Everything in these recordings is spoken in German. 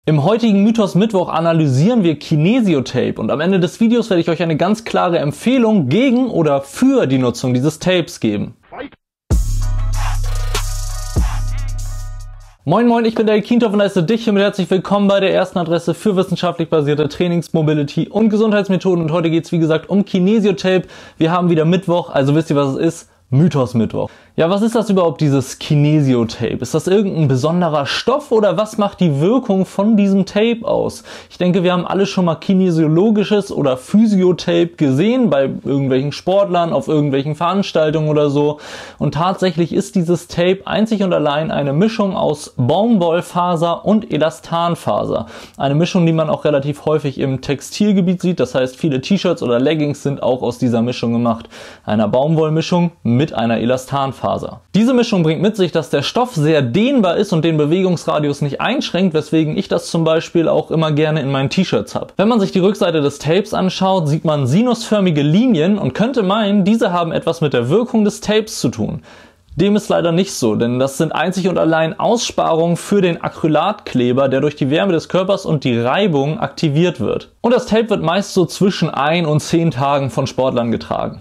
Im heutigen Mythos Mittwoch analysieren wir Kinesiotape und am Ende des Videos werde ich euch eine ganz klare Empfehlung gegen oder für die Nutzung dieses Tapes geben. Moin moin, ich bin der Kienthoff und heiße dich und herzlich willkommen bei der ersten Adresse für wissenschaftlich basierte Trainings-, Mobility- und Gesundheitsmethoden. Und heute geht es wie gesagt um Kinesiotape. Wir haben wieder Mittwoch, also wisst ihr, was es ist? Mythos Mittwoch. Ja, was ist das überhaupt, dieses Kinesiotape? Ist das irgendein besonderer Stoff oder was macht die Wirkung von diesem Tape aus? Ich denke, wir haben alle schon mal kinesiologisches oder Physiotape gesehen bei irgendwelchen Sportlern, auf irgendwelchen Veranstaltungen oder so. Und tatsächlich ist dieses Tape einzig und allein eine Mischung aus Baumwollfaser und Elastanfaser. Eine Mischung, die man auch relativ häufig im Textilgebiet sieht. Das heißt, viele T-Shirts oder Leggings sind auch aus dieser Mischung gemacht. Einer Baumwollmischung mit einer Elastanfaser. Diese Mischung bringt mit sich, dass der Stoff sehr dehnbar ist und den Bewegungsradius nicht einschränkt, weswegen ich das zum Beispiel auch immer gerne in meinen T-Shirts habe. Wenn man sich die Rückseite des Tapes anschaut, sieht man sinusförmige Linien und könnte meinen, diese haben etwas mit der Wirkung des Tapes zu tun. Dem ist leider nicht so, denn das sind einzig und allein Aussparungen für den Acrylatkleber, der durch die Wärme des Körpers und die Reibung aktiviert wird. Und das Tape wird meist so zwischen 1 und 10 Tagen von Sportlern getragen.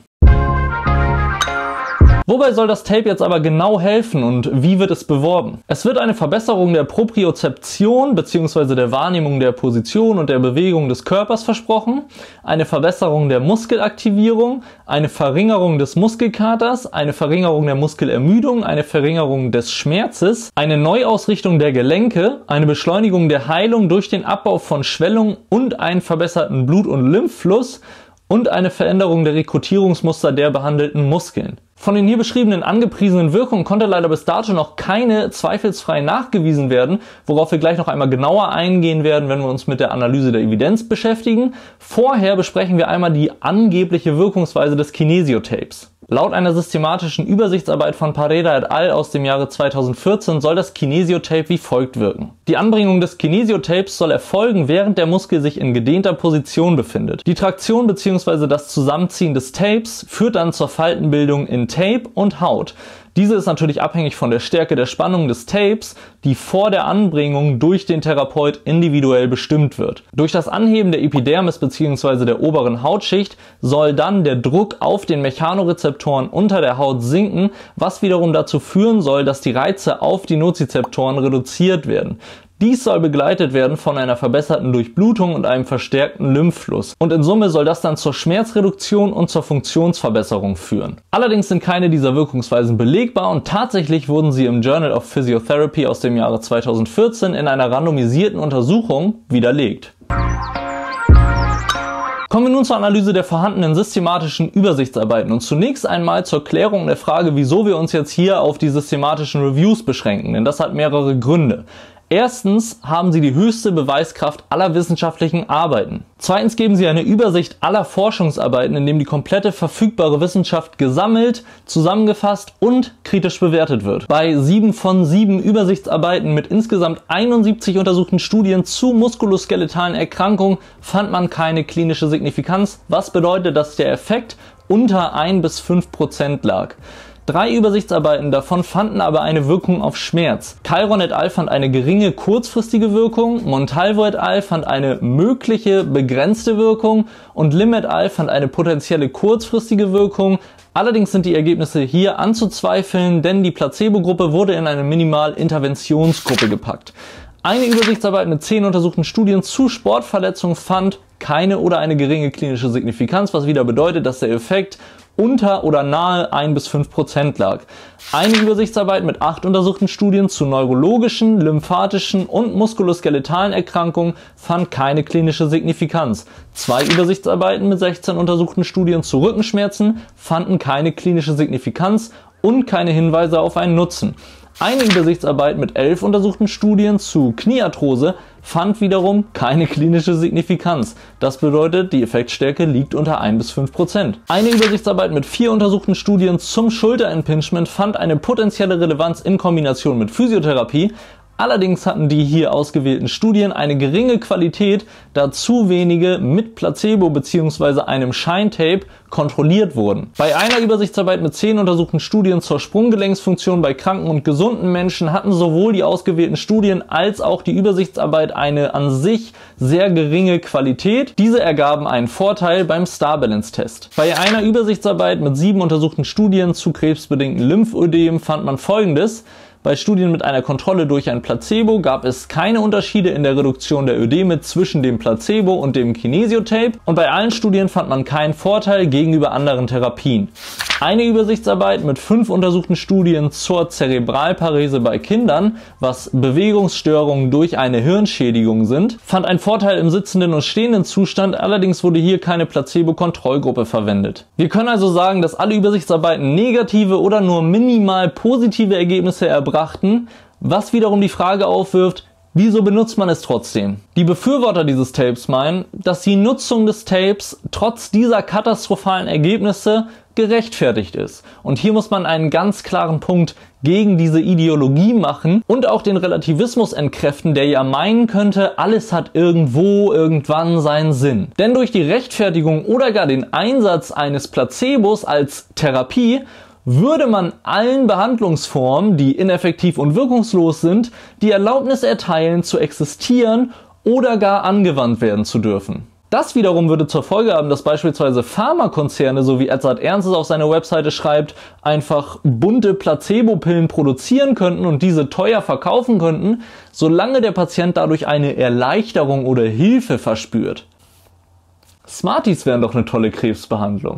Wobei soll das Tape jetzt aber genau helfen und wie wird es beworben? Es wird eine Verbesserung der Propriozeption bzw. der Wahrnehmung der Position und der Bewegung des Körpers versprochen, eine Verbesserung der Muskelaktivierung, eine Verringerung des Muskelkaters, eine Verringerung der Muskelermüdung, eine Verringerung des Schmerzes, eine Neuausrichtung der Gelenke, eine Beschleunigung der Heilung durch den Abbau von Schwellung und einen verbesserten Blut- und Lymphfluss und eine Veränderung der Rekrutierungsmuster der behandelten Muskeln. Von den hier beschriebenen angepriesenen Wirkungen konnte leider bis dato noch keine zweifelsfrei nachgewiesen werden, worauf wir gleich noch einmal genauer eingehen werden, wenn wir uns mit der Analyse der Evidenz beschäftigen. Vorher besprechen wir einmal die angebliche Wirkungsweise des Kinesiotapes. Laut einer systematischen Übersichtsarbeit von Pareda et al. Aus dem Jahre 2014 soll das Kinesiotape wie folgt wirken. Die Anbringung des Kinesiotapes soll erfolgen, während der Muskel sich in gedehnter Position befindet. Die Traktion bzw. das Zusammenziehen des Tapes führt dann zur Faltenbildung in Tape und Haut. Diese ist natürlich abhängig von der Stärke der Spannung des Tapes, die vor der Anbringung durch den Therapeut individuell bestimmt wird. Durch das Anheben der Epidermis bzw. der oberen Hautschicht soll dann der Druck auf den Mechanorezeptoren unter der Haut sinken, was wiederum dazu führen soll, dass die Reize auf die Nozizeptoren reduziert werden. Dies soll begleitet werden von einer verbesserten Durchblutung und einem verstärkten Lymphfluss. Und in Summe soll das dann zur Schmerzreduktion und zur Funktionsverbesserung führen. Allerdings sind keine dieser Wirkungsweisen belegbar und tatsächlich wurden sie im Journal of Physiotherapy aus dem Jahre 2014 in einer randomisierten Untersuchung widerlegt. Kommen wir nun zur Analyse der vorhandenen systematischen Übersichtsarbeiten und zunächst einmal zur Klärung der Frage, wieso wir uns jetzt hier auf die systematischen Reviews beschränken, denn das hat mehrere Gründe. Erstens haben sie die höchste Beweiskraft aller wissenschaftlichen Arbeiten. Zweitens geben sie eine Übersicht aller Forschungsarbeiten, in dem die komplette verfügbare Wissenschaft gesammelt, zusammengefasst und kritisch bewertet wird. Bei 7 von 7 Übersichtsarbeiten mit insgesamt 71 untersuchten Studien zu muskuloskeletalen Erkrankungen fand man keine klinische Signifikanz, was bedeutet, dass der Effekt unter 1 bis 5% lag. 3 Übersichtsarbeiten davon fanden aber eine Wirkung auf Schmerz. Chiron et al. Fand eine geringe kurzfristige Wirkung, Montalvo et al. Fand eine mögliche begrenzte Wirkung und Lim et al. Fand eine potenzielle kurzfristige Wirkung. Allerdings sind die Ergebnisse hier anzuzweifeln, denn die Placebo-Gruppe wurde in eine Minimal-Interventionsgruppe gepackt. Eine Übersichtsarbeit mit 10 untersuchten Studien zu Sportverletzungen fand keine oder eine geringe klinische Signifikanz, was wieder bedeutet, dass der Effekt unter oder nahe 1 bis 5% lag. Eine Übersichtsarbeit mit 8 untersuchten Studien zu neurologischen, lymphatischen und muskuloskeletalen Erkrankungen fand keine klinische Signifikanz. 2 Übersichtsarbeiten mit 16 untersuchten Studien zu Rückenschmerzen fanden keine klinische Signifikanz und keine Hinweise auf einen Nutzen. Eine Übersichtsarbeit mit 11 untersuchten Studien zu Kniearthrose fand wiederum keine klinische Signifikanz. Das bedeutet, die Effektstärke liegt unter 1 bis 5%. Eine Übersichtsarbeit mit 4 untersuchten Studien zum Schulterimpingement fand eine potenzielle Relevanz in Kombination mit Physiotherapie. Allerdings hatten die hier ausgewählten Studien eine geringe Qualität, da zu wenige mit Placebo bzw. einem Scheintape kontrolliert wurden. Bei einer Übersichtsarbeit mit 10 untersuchten Studien zur Sprunggelenksfunktion bei kranken und gesunden Menschen hatten sowohl die ausgewählten Studien als auch die Übersichtsarbeit eine an sich sehr geringe Qualität. Diese ergaben einen Vorteil beim Star Balance Test. Bei einer Übersichtsarbeit mit 7 untersuchten Studien zu krebsbedingten Lymphödem fand man Folgendes: Bei Studien mit einer Kontrolle durch ein Placebo gab es keine Unterschiede in der Reduktion der Ödeme zwischen dem Placebo und dem Kinesiotape und bei allen Studien fand man keinen Vorteil gegenüber anderen Therapien. Eine Übersichtsarbeit mit 5 untersuchten Studien zur Zerebralparese bei Kindern, was Bewegungsstörungen durch eine Hirnschädigung sind, fand einen Vorteil im sitzenden und stehenden Zustand, allerdings wurde hier keine Placebo-Kontrollgruppe verwendet. Wir können also sagen, dass alle Übersichtsarbeiten negative oder nur minimal positive Ergebnisse erbrachten, was wiederum die Frage aufwirft, wieso benutzt man es trotzdem? Die Befürworter dieses Tapes meinen, dass die Nutzung des Tapes trotz dieser katastrophalen Ergebnisse gerechtfertigt ist. Und hier muss man einen ganz klaren Punkt gegen diese Ideologie machen und auch den Relativismus entkräften, der ja meinen könnte, alles hat irgendwo, irgendwann seinen Sinn. Denn durch die Rechtfertigung oder gar den Einsatz eines Placebos als Therapie würde man allen Behandlungsformen, die ineffektiv und wirkungslos sind, die Erlaubnis erteilen, zu existieren oder gar angewandt werden zu dürfen. Das wiederum würde zur Folge haben, dass beispielsweise Pharmakonzerne, so wie Edzard Ernst es auf seiner Webseite schreibt, einfach bunte Placebo-Pillen produzieren könnten und diese teuer verkaufen könnten, solange der Patient dadurch eine Erleichterung oder Hilfe verspürt. Smarties wären doch eine tolle Krebsbehandlung.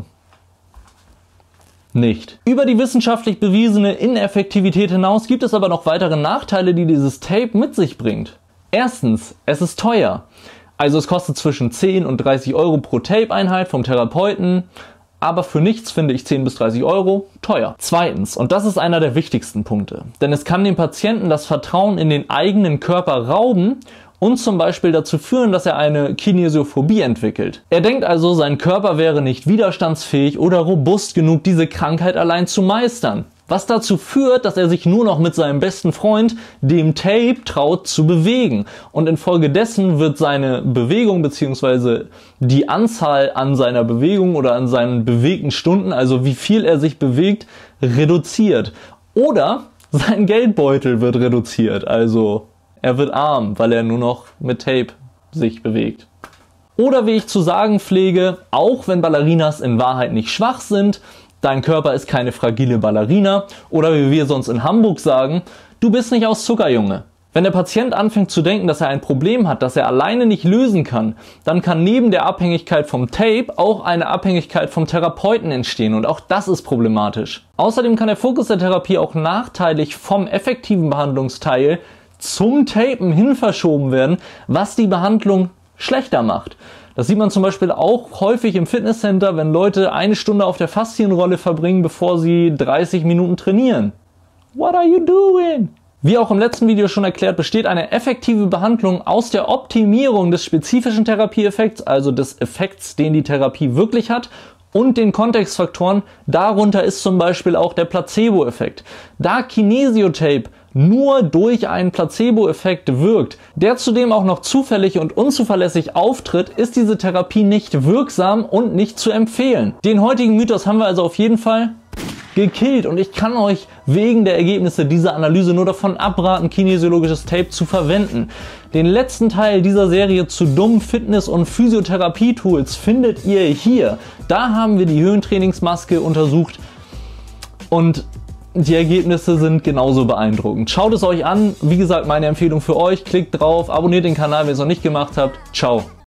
Nicht. Über die wissenschaftlich bewiesene Ineffektivität hinaus gibt es aber noch weitere Nachteile, die dieses Tape mit sich bringt. Erstens, es ist teuer. Also es kostet zwischen 10 und 30 Euro pro Tape-Einheit vom Therapeuten, aber für nichts finde ich 10 bis 30 Euro teuer. Zweitens, und das ist einer der wichtigsten Punkte, denn es kann dem Patienten das Vertrauen in den eigenen Körper rauben und zum Beispiel dazu führen, dass er eine Kinesiophobie entwickelt. Er denkt also, sein Körper wäre nicht widerstandsfähig oder robust genug, diese Krankheit allein zu meistern. Was dazu führt, dass er sich nur noch mit seinem besten Freund, dem Tape, traut zu bewegen. Und infolgedessen wird seine Bewegung bzw. die Anzahl an seiner Bewegung oder an seinen bewegten Stunden, also wie viel er sich bewegt, reduziert. Oder sein Geldbeutel wird reduziert, also er wird arm, weil er nur noch mit Tape sich bewegt. Oder wie ich zu sagen pflege, auch wenn Ballerinas in Wahrheit nicht schwach sind, dein Körper ist keine fragile Ballerina, oder wie wir sonst in Hamburg sagen, du bist nicht aus Zucker, Junge. Wenn der Patient anfängt zu denken, dass er ein Problem hat, das er alleine nicht lösen kann, dann kann neben der Abhängigkeit vom Tape auch eine Abhängigkeit vom Therapeuten entstehen und auch das ist problematisch. Außerdem kann der Fokus der Therapie auch nachteilig vom effektiven Behandlungsteil zum Tapen hin verschoben werden, was die Behandlung schlechter macht. Das sieht man zum Beispiel auch häufig im Fitnesscenter, wenn Leute 1 Stunde auf der Faszienrolle verbringen, bevor sie 30 Minuten trainieren. What are you doing? Wie auch im letzten Video schon erklärt, besteht eine effektive Behandlung aus der Optimierung des spezifischen Therapieeffekts, also des Effekts, den die Therapie wirklich hat, und den Kontextfaktoren. Darunter ist zum Beispiel auch der Placebo-Effekt. Da Kinesiotape nur durch einen Placebo-Effekt wirkt, der zudem auch noch zufällig und unzuverlässig auftritt, ist diese Therapie nicht wirksam und nicht zu empfehlen. Den heutigen Mythos haben wir also auf jeden Fall gekillt und ich kann euch wegen der Ergebnisse dieser Analyse nur davon abraten, kinesiologisches Tape zu verwenden. Den letzten Teil dieser Serie zu dummen Fitness- und Physiotherapie-Tools findet ihr hier. Da haben wir die Höhentrainingsmaske untersucht und die Ergebnisse sind genauso beeindruckend. Schaut es euch an. Wie gesagt, meine Empfehlung für euch. Klickt drauf, abonniert den Kanal, wenn ihr es noch nicht gemacht habt. Ciao.